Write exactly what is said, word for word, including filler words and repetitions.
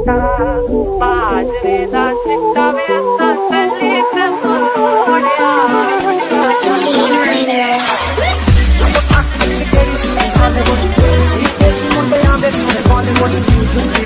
ਚਿੱਟਾ ਬਾਜਰੇ ਦਾ ਚਿੱਟਾ ਵੇ ਅਸਲੀ ਤੇ ਮੋੜਿਆ Bollywood music